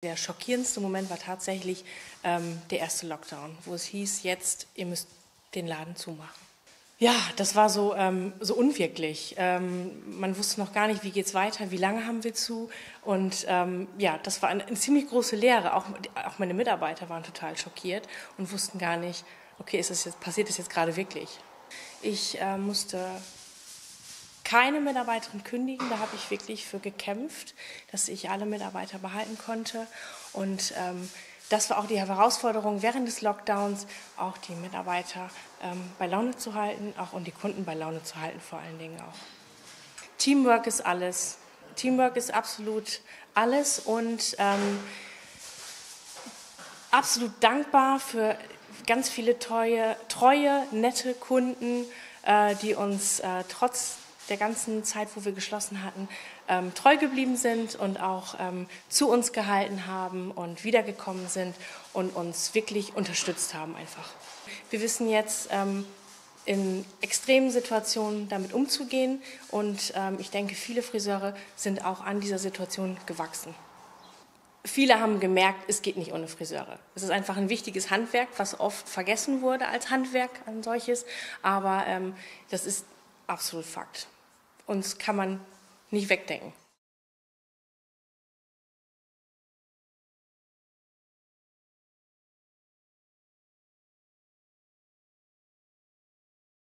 Der schockierendste Moment war tatsächlich der erste Lockdown, wo es hieß, jetzt, ihr müsst den Laden zumachen. Ja, das war so unwirklich. Man wusste noch gar nicht, wie geht's weiter, wie lange haben wir zu. Und ja, das war eine ziemlich große Lehre. Auch meine Mitarbeiter waren total schockiert und wussten gar nicht, okay, passiert das jetzt gerade wirklich? Ich musste keine Mitarbeiterin kündigen, da habe ich wirklich für gekämpft, dass ich alle Mitarbeiter behalten konnte. Und das war auch die Herausforderung während des Lockdowns, auch die Mitarbeiter bei Laune zu halten, auch und die Kunden bei Laune zu halten, vor allen Dingen auch. Teamwork ist alles. Teamwork ist absolut alles und absolut dankbar für ganz viele treue, nette Kunden, die uns trotz der ganzen Zeit, wo wir geschlossen hatten, treu geblieben sind und auch zu uns gehalten haben und wiedergekommen sind und uns wirklich unterstützt haben einfach. Wir wissen jetzt in extremen Situationen damit umzugehen und ich denke, viele Friseure sind auch an dieser Situation gewachsen. Viele haben gemerkt, es geht nicht ohne Friseure. Es ist einfach ein wichtiges Handwerk, was oft vergessen wurde als Handwerk als solches, aber das ist absolut Fakt. Uns kann man nicht wegdenken.